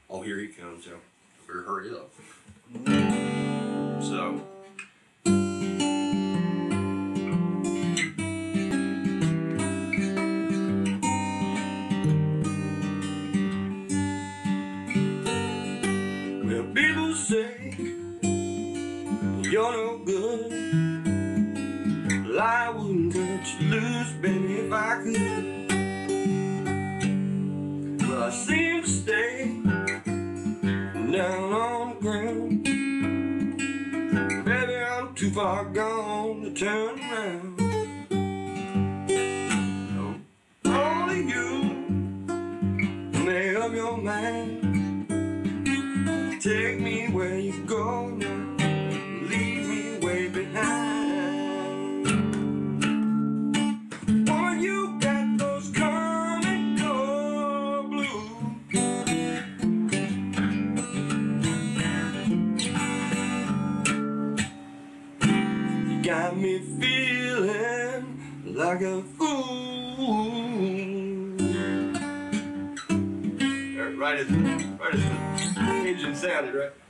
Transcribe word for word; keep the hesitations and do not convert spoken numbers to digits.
Oh, here he comes, yo. Better hurry up. So. Well, people say you're no good. Well, I wouldn't cut you loose, baby, if I could. Well, I seem to stay down on the ground. Baby, I'm too far gone to turn around. Oh, only you made up your mind. Take me where you go now, leave me way behind. Boy, you got those come and go blues. You got me feeling like a fool. Right as, right as the engine sounded, right?